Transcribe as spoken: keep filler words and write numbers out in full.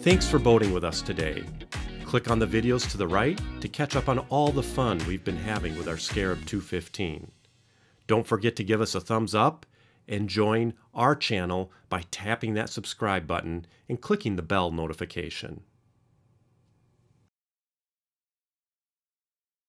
Thanks for boating with us today. Click on the videos to the right to catch up on all the fun we've been having with our Scarab two fifteen. Don't forget to give us a thumbs up and join our channel by tapping that subscribe button and clicking the bell notification.